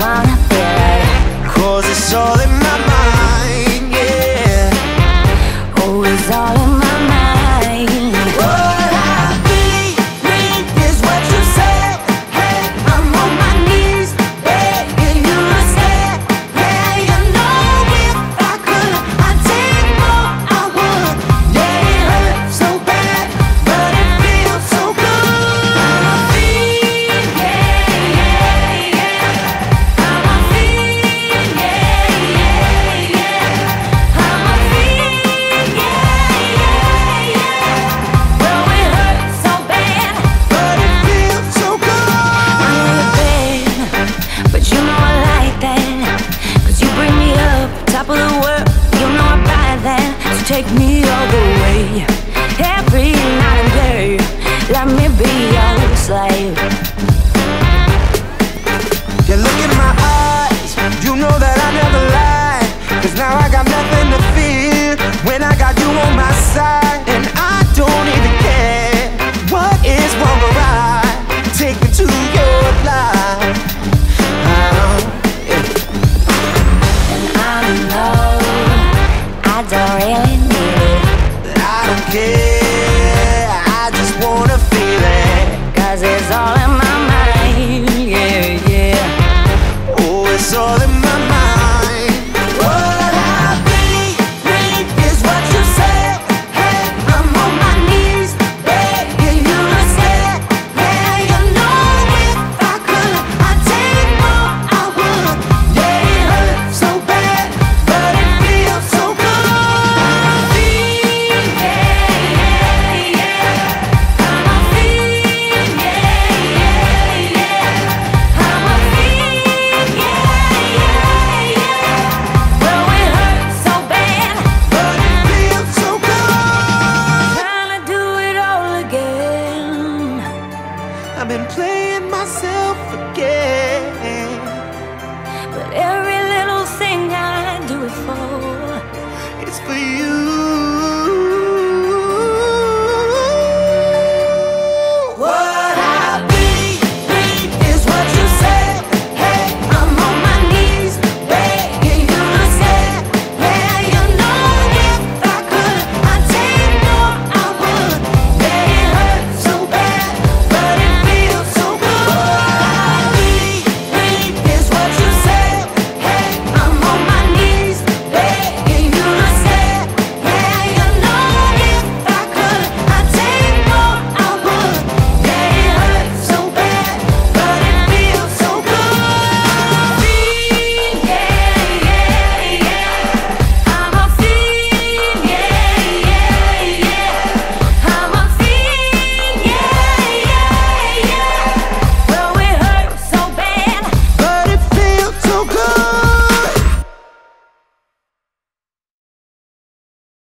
wanna feel it, 'cause it's all in my mind, yeah. oh, it's all in my mind. What I need is what you said. Hey, I'm on my knees, begging you to stay. Yeah, you know if I could, I'd take more, I would. Yeah, it hurts so bad, but it feels so good. I'm a fiend, yeah, yeah, yeah. I'm a fiend, yeah, yeah, yeah. I'm a fiend, yeah, yeah, yeah. Well, it hurts so bad, But it feels so good. but you know I like that, 'cause you bring me up, top of the world, you know I buy that. So take me all the way, every night and day, let me be your slave. You look in my eyes, you know that I never lie, 'cause now I got nothing to fear when I got you on my side. And I don't even care what is wrong or right. Take me to your life. And I know I don't really need it, I don't care, I just wanna feel it. 'cause it's all in my mind, yeah, yeah. Oh, it's all in my mind.